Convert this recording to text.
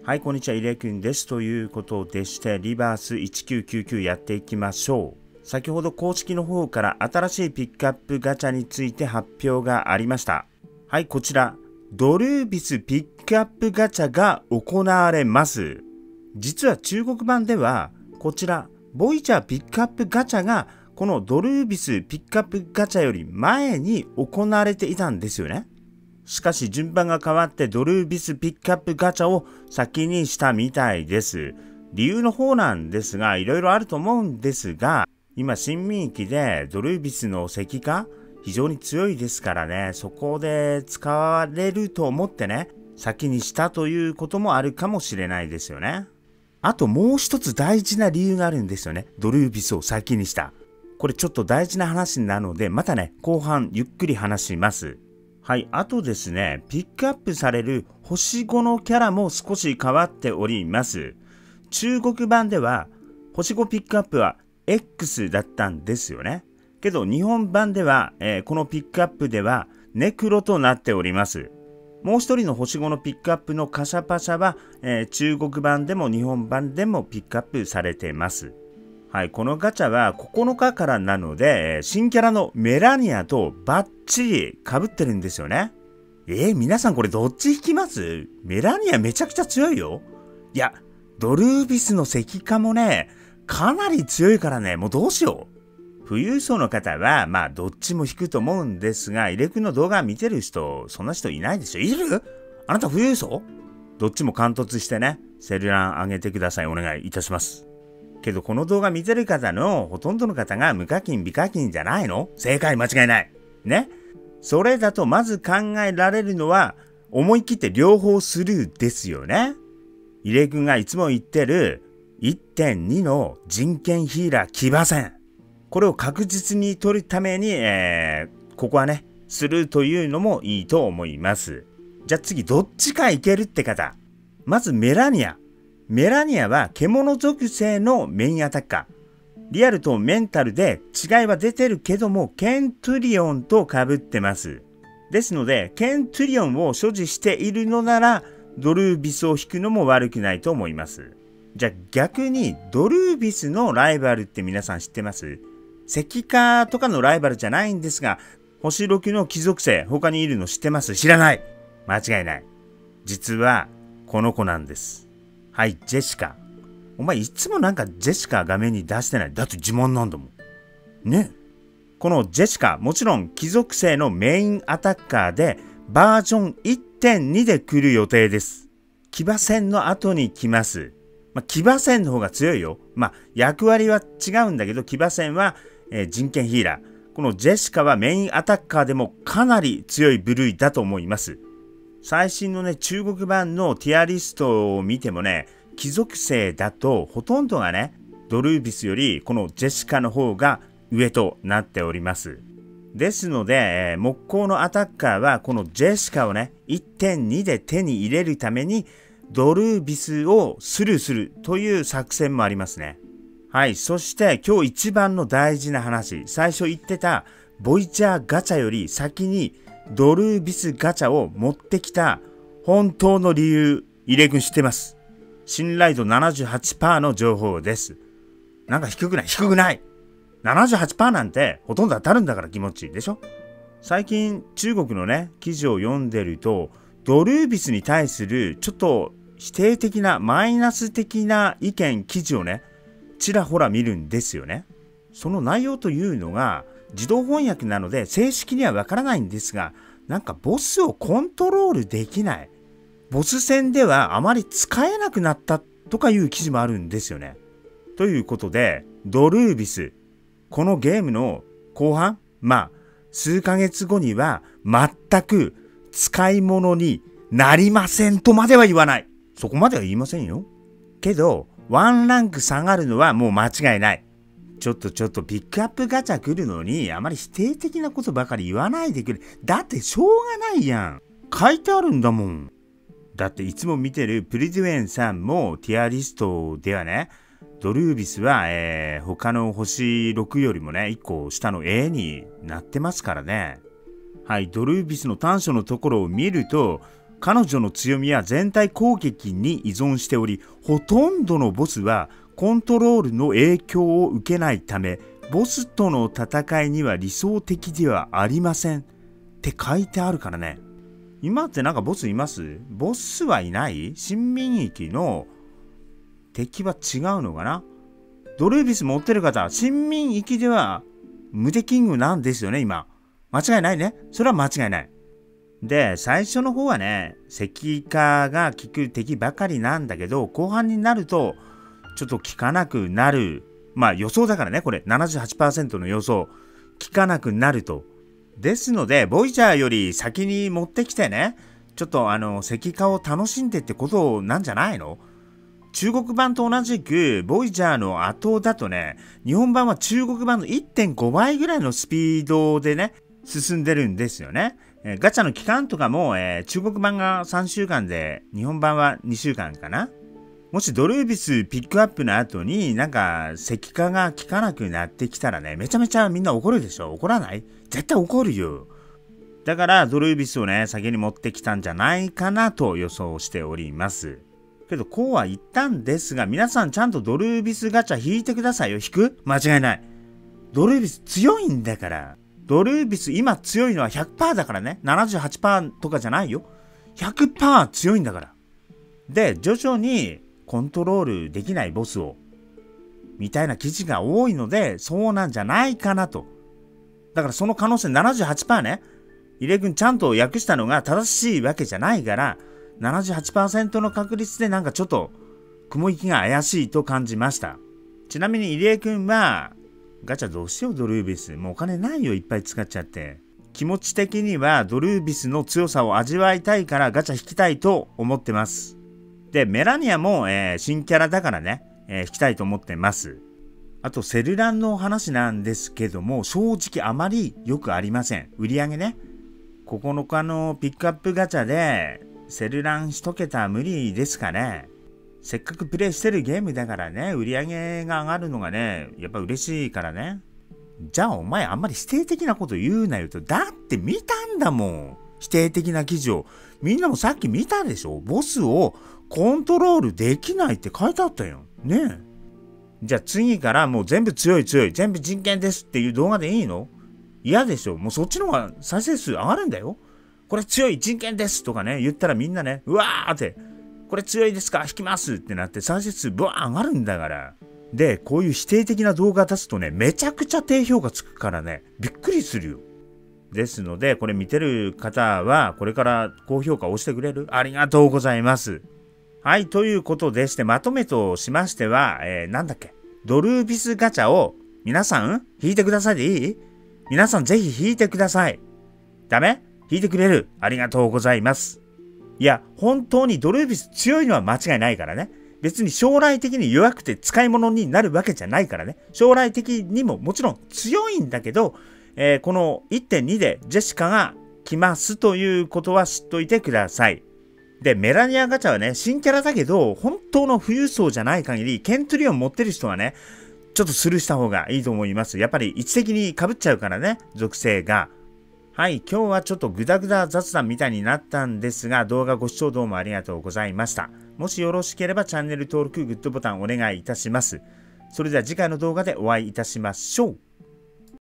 はい、こんにちは、入江くんです。ということでして、リバース1999やっていきましょう。先ほど公式の方から新しいピックアップガチャについて発表がありました。はい、こちら、ドルービスピックアップガチャが行われます。実は中国版では、こちら、ボイチャーピックアップガチャが、このドルービスピックアップガチャより前に行われていたんですよね。しかし順番が変わってドルービスピックアップガチャを先にしたみたいです。理由の方なんですが、いろいろあると思うんですが、今新民機でドルービスの石化非常に強いですからね、そこで使われると思ってね、先にしたということもあるかもしれないですよね。あともう一つ大事な理由があるんですよね。ドルービスを先にした。これちょっと大事な話なので、またね、後半ゆっくり話します。はい、あとですね、ピックアップされる星5のキャラも少し変わっております。中国版では星5ピックアップは X だったんですよね。けど日本版では、このピックアップではネクロとなっております。もう一人の星5のピックアップのカシャパシャは、中国版でも日本版でもピックアップされています。はい、このガチャは9日からなので、新キャラのメラニアとバッチリ被ってるんですよね。皆さんこれどっち引きます？メラニアめちゃくちゃ強いよ。いや、ドルービスの石化もね、かなり強いからね、もうどうしよう。富裕層の方は、まあどっちも引くと思うんですが、イレクの動画見てる人、そんな人いないでしょ。いる？あなた富裕層？どっちも貫突してね、セルラン上げてください。お願いいたします。けどこの動画見てる方のほとんどの方が無課金美課金じゃないの？正解間違いない。ね。それだとまず考えられるのは思い切って両方スルーですよね。入江くんがいつも言ってる 1.2 の人権ヒーラー騎馬戦。これを確実に取るために、ここはね、スルーというのもいいと思います。じゃあ次どっちかいけるって方。まずメラニア。メラニアは獣属性のメインアタッカー。リアルとメンタルで違いは出てるけども、ケントゥリオンと被ってます。ですので、ケントゥリオンを所持しているのなら、ドルービスを引くのも悪くないと思います。じゃあ逆に、ドルービスのライバルって皆さん知ってます？石化とかのライバルじゃないんですが、星6の貴族性、他にいるの知ってます？知らない。間違いない。実は、この子なんです。はい、ジェシカ。お前いつもなんかジェシカ画面に出してない。だって自慢なんだもん。ね。このジェシカ、もちろん貴族性のメインアタッカーで、バージョン 1.2 で来る予定です。騎馬戦の後に来ます。騎馬戦の方が強いよ。役割は違うんだけど、騎馬戦は、人権ヒーラー。このジェシカはメインアタッカーでもかなり強い部類だと思います。最新のね、中国版のティアリストを見てもね、貴族性だとほとんどがね、ドルービスよりこのジェシカの方が上となっております。ですので、木工のアタッカーはこのジェシカをね、1.2 で手に入れるためにドルービスをスルーするという作戦もありますね。はい、そして今日一番の大事な話、最初言ってたボイチャーガチャより先にドルービスガチャを持ってきた本当の理由、入江くん知ってます。信頼度 78% の情報です。なんか低くない？低くない！ 78% なんてほとんど当たるんだから気持ちいいでしょ？最近中国のね、記事を読んでると、ドルービスに対するちょっと否定的なマイナス的な意見、記事をね、ちらほら見るんですよね。その内容というのが自動翻訳なので正式にはわからないんですが、なんかボスをコントロールできない。ボス戦ではあまり使えなくなったとかいう記事もあるんですよね。ということで、ドルービス、このゲームの後半、数ヶ月後には全く使い物になりませんとまでは言わない。そこまでは言いませんよ。けど、ワンランク下がるのはもう間違いない。ちょっとピックアップガチャ来るのにあまり否定的なことばかり言わないでくれ。だってしょうがないやん。書いてあるんだもん。だっていつも見てるプリドゥエンさんもティアリストではね、ドルービスは、他の星6よりもね、1個下の A になってますからね。はい、ドルービスの短所のところを見ると、 彼女の強みは全体攻撃に依存しており、ほとんどのボスはコントロールの影響を受けないため、ボスとの戦いには理想的ではありませんって書いてあるからね。今ってなんかボスいます？ボスはいない？新民域の敵は違うのかな？ドルービス持ってる方、新民域では無敵キングなんですよね、今。間違いないね。それは間違いない。で、最初の方はね、石化が効く敵ばかりなんだけど、後半になると、ちょっと効かなくなる。まあ予想だからね、これ。78% の予想。効かなくなると。ですので、ボイジャーより先に持ってきてね、ちょっと石化を楽しんでってことなんじゃないの？中国版と同じく、ボイジャーの後だとね、日本版は中国版の 1.5 倍ぐらいのスピードでね、進んでるんですよね。ガチャの期間とかも、中国版が3週間で、日本版は2週間かな。もしドルービスピックアップの後になんか石化が効かなくなってきたらね、めちゃめちゃみんな怒るでしょ？怒らない？絶対怒るよ。だからドルービスをね、先に持ってきたんじゃないかなと予想しております。けどこうは言ったんですが、皆さんちゃんとドルービスガチャ引いてくださいよ。引く？間違いない。ドルービス強いんだから。ドルービス今強いのは 100% だからね。78% とかじゃないよ。100% 強いんだから。で、徐々にコントロールできないボスをみたいな記事が多いので、そうなんじゃないかなと。だからその可能性 78% ね。入江君ちゃんと訳したのが正しいわけじゃないから、78% の確率でなんかちょっと雲行きが怪しいと感じました。ちなみに入江君は、ガチャどうしようドルービス。もうお金ないよ、いっぱい使っちゃって。気持ち的にはドルービスの強さを味わいたいからガチャ引きたいと思ってます。で、メラニアも、新キャラだからね、引きたいと思ってます。あと、セルランの話なんですけども、正直あまりよくありません。売り上げね。9日のピックアップガチャで、セルラン1桁無理ですかね。せっかくプレイしてるゲームだからね、売り上げが上がるのがね、やっぱ嬉しいからね。じゃあお前あんまり否定的なこと言うなよと。だって見たんだもん。否定的な記事を。みんなもさっき見たでしょ？ボスをコントロールできないって書いてあったよ。ねえ。じゃあ次からもう全部強い、全部人権ですっていう動画でいいの？嫌でしょ？もうそっちの方が再生数上がるんだよ。これ強い人権ですとかね、言ったらみんなね、うわーって、これ強いですか？引きますってなって再生数ブワー上がるんだから。で、こういう否定的な動画出すとね、めちゃくちゃ低評価つくからね、びっくりするよ。ですので、これ見てる方は、これから高評価を押してくれる？ありがとうございます。はい、ということでして、まとめとしましては、なんだっけ、ドルービスガチャを皆さん引いてくださいでいい？皆さんぜひ引いてください。ダメ？引いてくれる？ありがとうございます。いや、本当にドルービス強いのは間違いないからね。別に将来的に弱くて使い物になるわけじゃないからね。将来的にももちろん強いんだけど、この 1.2 でジェシカが来ますということは知っといてください。で、メラニアガチャはね、新キャラだけど、本当の富裕層じゃない限り、ケントリオン持ってる人はね、ちょっとスルーした方がいいと思います。やっぱり位置的に被っちゃうからね、属性が。はい、今日はちょっとグダグダ雑談みたいになったんですが、動画ご視聴どうもありがとうございました。もしよろしければチャンネル登録、グッドボタンお願いいたします。それでは次回の動画でお会いいたしましょう。